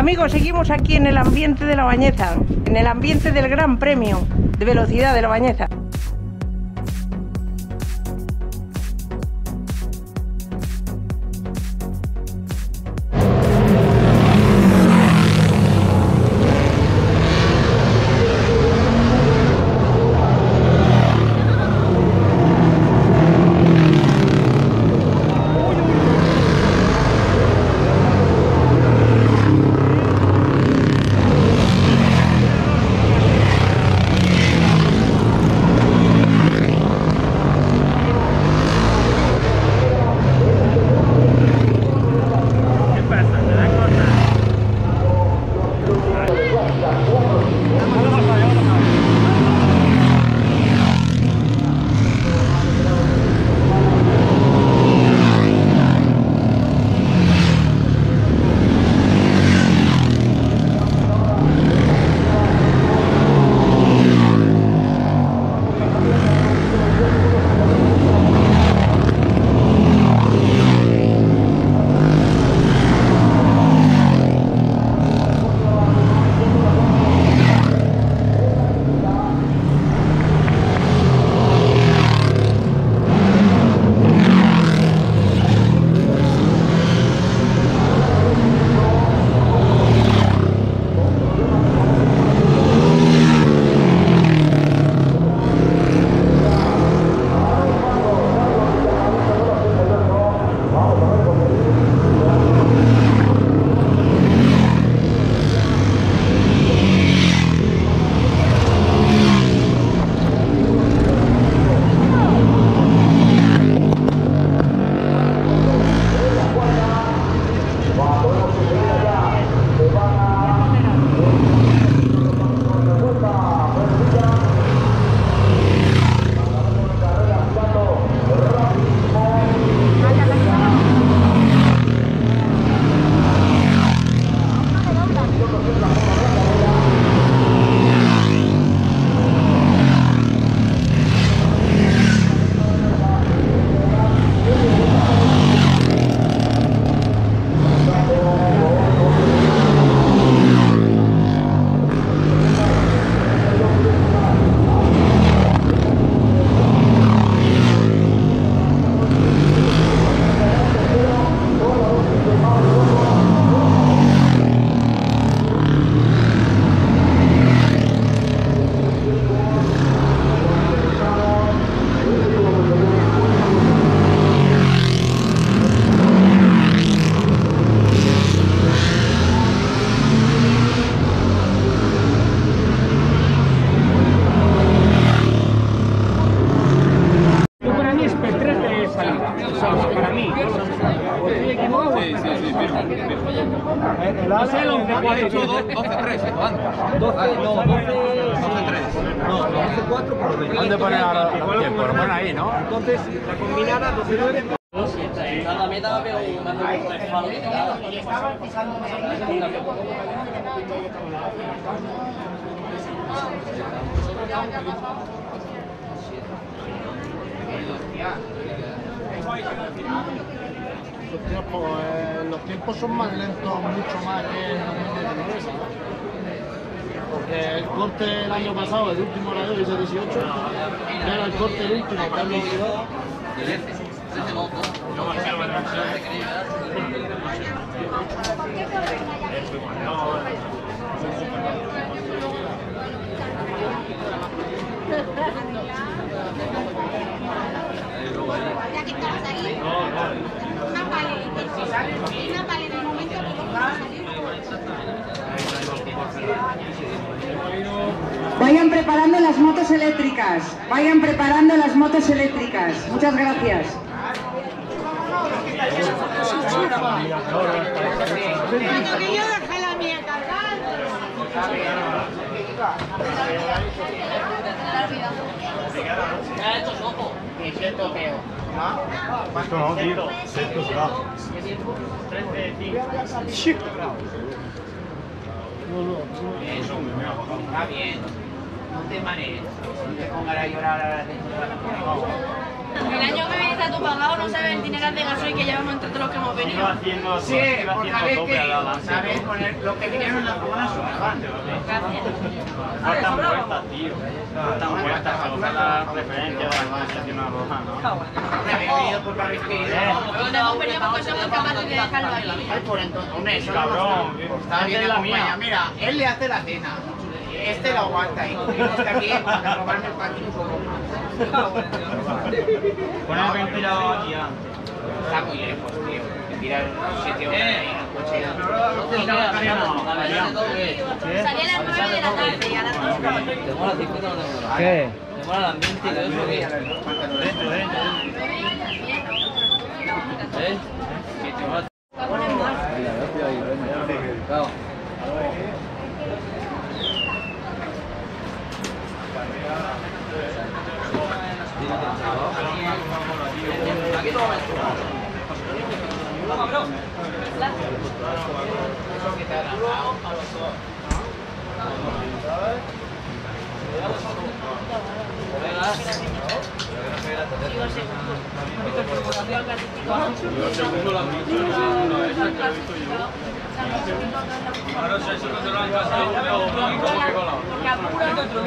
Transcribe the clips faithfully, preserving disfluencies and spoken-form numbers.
Amigos, seguimos aquí en el ambiente de La Bañeza, en el ambiente del Gran Premio de Velocidad de La Bañeza. doce tres, antes. doce, no, doce tres. No, doce cuatro por lo menos. ¿Dónde ponen ahora el tiempo? Lo ponen ahí, ¿no? Entonces, la combinada doce nueve. Cada meta veo un mando de falo. Los tiempos, eh, los tiempos son más lentos, mucho más que en dos mil diecinueve, ¿sabes? Porque el corte el año pasado, el último radio hizo dieciocho, era el corte el último, que es veintidós. Ya que estamos ahí, una vale, una vale en el momento que vamos a salir. Vayan preparando las motos eléctricas, vayan preparando las motos eléctricas. Muchas gracias. Bueno, que yo dejé la mía cargando. ¿Cuánto no, tío? ciento grados. Está bien. No te manejes. No te pongas a llorar a la gente. El año que viene está todo pagado, no sabes el dinero de gasoil que llevamos entre todos los que hemos venido. Sí, porque sabéis que, sabéis poner los que vinieron en la furgoneta son elegantes. Gracias. Faltan vueltas, tío. Faltan vueltas para usar la referencia de la conversación roja, ¿no? Habéis venido porque habéis querido. No hemos venido porque somos capaces de dejarlo aquí. Ay, por entonces, hombre, eso Cabrón, está bien esta es la acompañado. mía. Mira, él le hace la cena. Este lo aguanta y este aquí para robarme el patio un poco. Pon el ventilador aquí, ya. Está muy lejos, tío. Me tira el sitio de ahí, el coche. Salí a las nueve de la tarde y a las dos. ¿Demora cincuenta o no demora? ¿Qué? ¿Demora el ambiente y todo eso qué? Dentro, dentro. ¿Eh? Claro. Aquí todo Ahora se eso cuando lo han pasado, ¿cómo que colado? Porque apuro, apuro la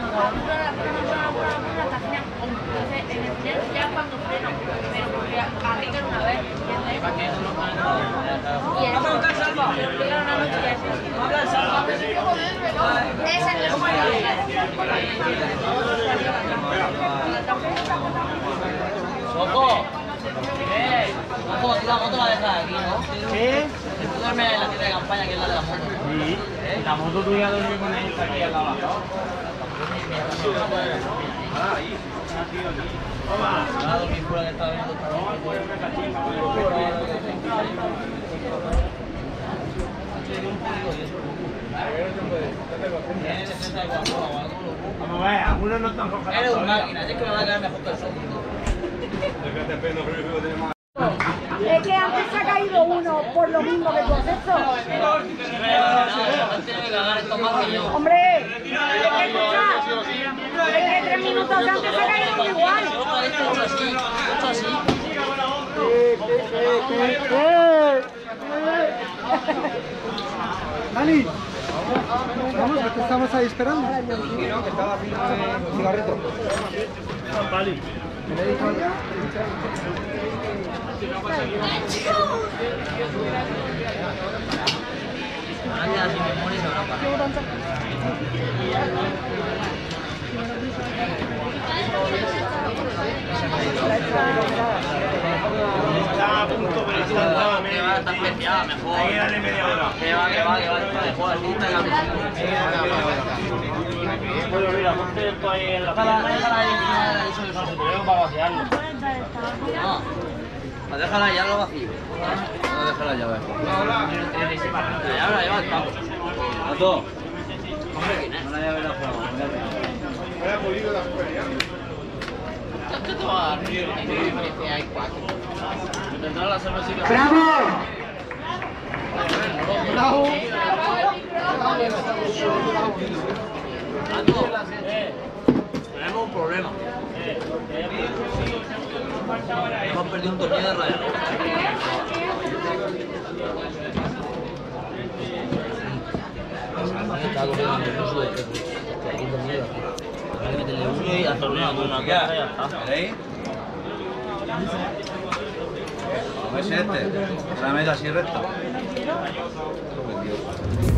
entonces en el tren ya es cuando freno, pero porque arriesgan una vez, ¿entiendes? Y eso, pero explican una noche y así. Esa es la ¡Ojo! ¡Eh! Ojo, tú la moto la dejas aquí, ¿no? ¿Qué? Tú duermes en la tienda de campaña que es la de la moto. Sí. La moto tuya duerme con esta aquí al lado. Ah, dormir fuera que está viendo. Vamos a ver, algunos no están con Eres un máquina, es que me va a quedar mejor que el segundo. Es que antes se ha caído uno por lo mismo que tú has hecho. Hombre, es que escucha, es que tres minutos antes se ha caído uno igual. Dani, vamos, que estamos ahí esperando. Que estaba haciendo un cigarrito. Vale. ¿Me le he dicho ya? Ahora queda sin memoria y se habrá parado. Está a punto, pero tú estaba medio. Está especial, mejor. Hay que darle media hora. Que va, que va, que va, mejor, así está Bueno, mira, ponte esto ahí en la Déjala, déjala ahí encima de eso de eso, pero para vaciarlo. No, déjala ya lo vacío. No, déjala ya, ve. La llave la lleva al campo. A todo. Hombre, ¿quién es? No la llave la juego. Hay cuatro. Tendrá la cervecita. ¡Bravo! Bravo. Tenemos un problema. Hemos perdido un tornillo de radiador. Está cogiendo un uso de hay un tornillo aquí. Hay que meterle uno y atornillar una cosa y ya está. ¿Veis? ¿Cómo es este? Se la meto así recto.